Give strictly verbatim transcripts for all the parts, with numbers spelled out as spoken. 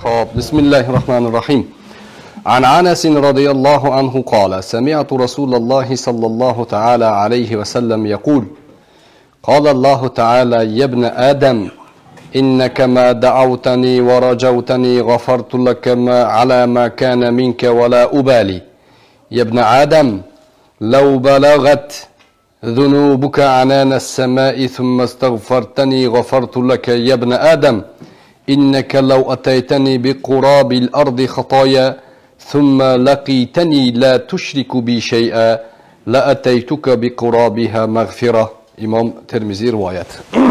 خاب بسم الله الرحمن الرحيم. عن أنس رضي الله عنه قال سمعت رسول الله صلى الله تعالى عليه وسلم يقول قال الله تعالى يا ابن آدم إنك ما دعوتني ورجوتني غفرت لك ما على ما كان منك ولا أبالي. يا ابن آدم لو بلغت ذنوبك عنان السماء ثم استغفرتني غفرت لك. يا ابن آدم إنك لو أتيتني بقراب الأرض خطايا ثم لقيتني لا تشرك بي شيئا لأتيتك بقرابها مغفرة. İmam Tirmizi rivayet.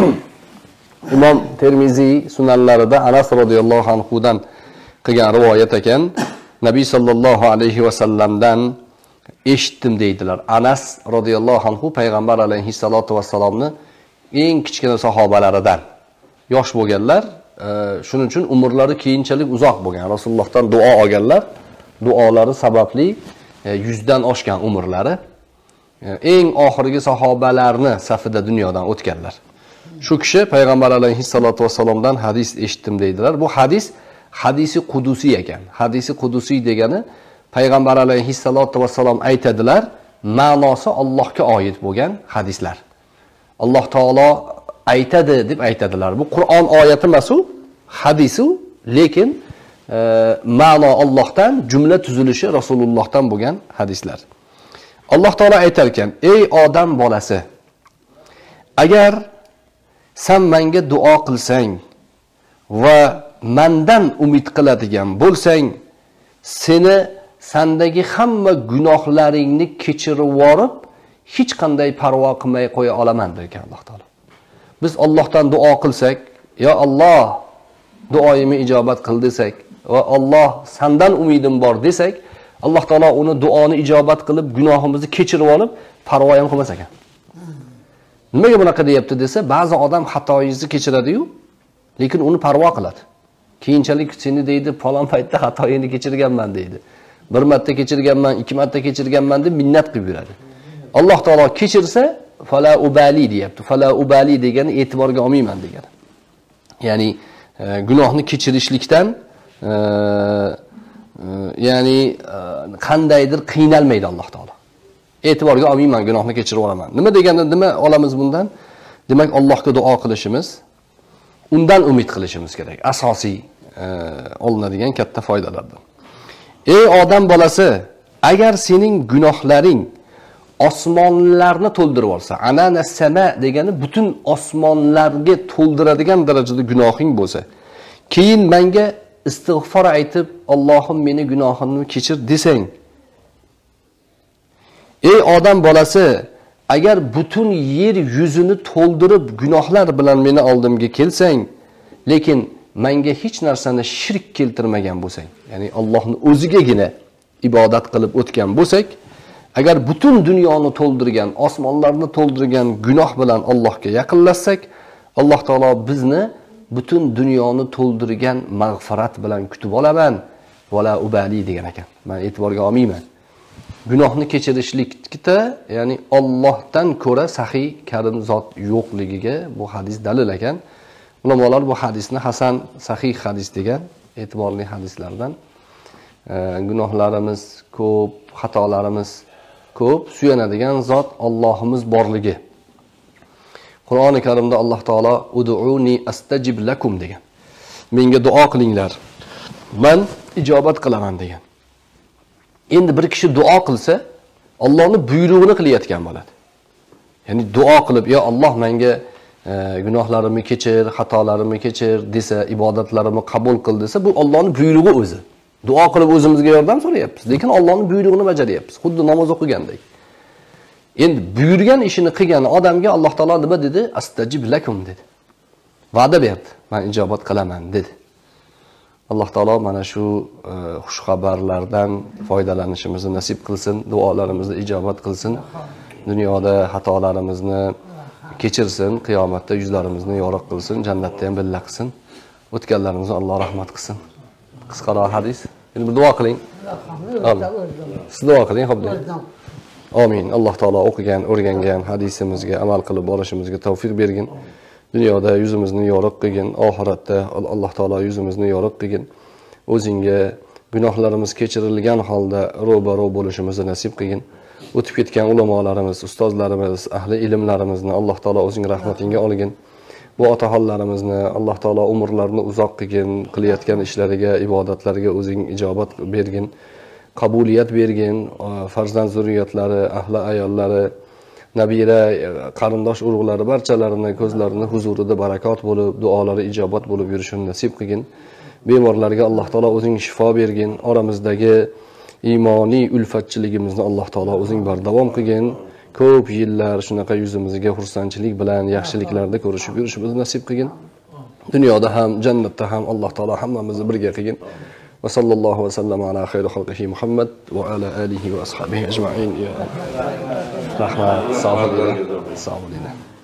İmam Tirmizi sunanlarida Anas radhiyallohu anhudan qilgan rivoyat ekan, Nabiy sallallohu alayhi va sallamdan eshitdim deydilar. Anas radhiyallohu anhu payg'ambar alayhissalatu vassalomni eng kichkina sahobalaridan. Yosh bo'lganlar, shuning uchun umrlari keyinchalik uzoq bo'lgan. Rasulullohdan duo olganlar. Duolari sababli yuzdan oshgan umrlari. Eng oxirgi sahobalarni safida dunyodan o'tganlar. Shu kishi payg'ambar alayhissalatu vassalomdan hadis eshitdim deydilar. Bu hadis hadisi qudusiy ekan. Hadisi qudusiy degani payg'ambar alayhissalatu vassalom aytadilar, ma'nosi Allohga oid bo'lgan hadislar. Alloh taolo aytadi deb aytadilar. Bu Qur'on oyati emas u, hadisi, lekin e, ma'no Allohdan, jumla tuzilishi Rasulullohdan bo'lgan hadislar. Alloh taolo aytar ekan: "Ey odam bolasi, agar sen menga duo qilsang va mendan umid qiladigan bo'lsang, seni sendagi hamma gunohlaringni kechirib yorib, hech qanday parvo qilmay qo'ya olaman" degan Alloh taolo. Biz Allohdan duo qilsak, "Ya Alloh, duoyimni ijobat qil" desak va "Alloh, sendan umidim bor" desak, Alloh taolo uni duoni ijobat qilib, gunohimizni kechirib olib, parvo ham qilmas ekan. Nimaga bunaqa deyapti desa, ba'zi odam xatoyingizni kechiradi-yu, lekin uni parvo qiladi. Keyinchalik seni deydi, falon paytda xatoyingni kechirganman deydi. Bir marta kechirganman, ikki marta kechirganman deb minnat qilib yuradi. Alloh taolo kechirsa, fala ubali deyapti. Fala ubali degani e'tiborga olmayman degani. Ya'ni e, gunohni kechirishlikdan e, e, ya'ni e, qandaydir qiynalmaydi Alloh taolo. E'tiborga olmayman, gunohni kechirib olaman. Nima deganda nima olamiz bundan? Demak, Allohga duo qilishimiz, undan umid qilishimiz kerak. Asosiy e, olinadigan katta foydalardan. Ey odam bolasi, agar sening gunohlaring osmonlarni to'ldirib olsa, anana sama degani butun osmonlarga to'ldiradigan darajada gunohing bo'lsa, keyin menga istig'for aytib, Allohim meni gunohimni kechir desang, ey odam bolasi, agar butun yer yuzini to'ldirib gunohlar bilan meni oldimga kelsang, lekin menga hech narsani shirk keltirmagan bo'lsang, ya'ni Allohning o'zigagina ibodat qilib o'tgan bo'lsak, agar butun dunyoni to'ldirgan, osmonlarni to'ldirgan gunoh bilan Allohga yaqinlashsak, Alloh taolo bizni butun dunyoni to'ldirgan mag'firat bilan kutib olaman. Vala ubali degan ekan. Men e'tiborga olmayman. Gunohni kechirishlikda, ya'ni Allohdan ko'ra sahiy karim zot yo'qligiga bu hadis dalil ekan. Ulamolar bu hadisni hasan sahih hadis degan, e'tiborli hadislardan. E, gunohlarimiz ko'p, xatolarimiz ko'p, suyanadigan zot Allohimiz borligi. Qur'oni Karimda Alloh taolo ud'uni astajib lakum degan. Menga duo qilinglar, men ijobat qilaman degan. Endi bir kishi duo qilsa, Allohning buyrug'ini qilayotgan bo'ladi. Ya'ni duo qilib, "Ya Alloh, menga e, gunohlarimni kechir, xatolarimni kechir" desa, ibodatlarimni qabul qil desa, bu Allohning buyrug'i o'zi. Duo qilib o'zimizga yordam so'rayapmiz, lekin Allohning buyrug'ini bajaryapmiz, xuddi namoz o'qigandek. Endi buyurgan ishini qilgan odamga Alloh taolo nima dedi? Astajib lakum dedi. Va'da berdi, men ijobat qilaman dedi. Alloh taolo mana shu e, xush xabarlardan foydalanishimizni nasib qilsin, duolarimizni ijobat qilsin. Dunyoda xatolarimizni kechirsin, qiyomatda yuzlarimizni yorug' qilsin, jannatda ham billa qilsin. O'tganlarimizni Alloh rahmat qilsin. Qisqaroq hadis. Endi bir duo qiling. Amin. Siz duo qiling, xo'p deng. Amin. Alloh taolo o'qigan, o'rgangan hadisimizga amal qilib borishimizga tavfiq bergin. Dunyoda yuzimizni yorug' qilgin, oxiratda Alloh taolo yuzimizni yorug' qilgin. o'zingga gunohlarimiz kechirilgan holda ro'baro bo'lishimizni nasib qilgin. O'tib ketgan ulamolarimiz, ustozlarimiz, ahli ilmlarimizni Alloh taolo o'zing rahmatingga olgin. Bu otaxonlarimizni Alloh taolo umrlarini uzoq qilgin, qilayotgan ishlariga, ibodatlariga o'zing ijobat bergin, qabuliyat bergin. Farzand zurriyotlari, ahli ayollari, nabira, qarindosh urug'lari barchalarini ko'zlarini huzurida barakot bo'lib, duolari ijobat bo'lib yurishini nasib qilgin. Bemorlarga Alloh taolo o'zing shifo bergin. Oramizdagi iymoniy ulfatchiligimizni Alloh taolo o'zing bardavom qilgin. Ko'p yillar shunaqa yuzimizga xursandchilik bilan yaxshiliklarda ko'rishib yurishimizni nasib qilgin. Dunyoda ham, jannatda ham Alloh taolo hammamizni birga qilgin. Va sallallohu va sallama ala xayri xalqihi Muhammad va ala alihi va ashabihi ajma'in. Rahmat, sog' bo'ling. Sog' bo'ling.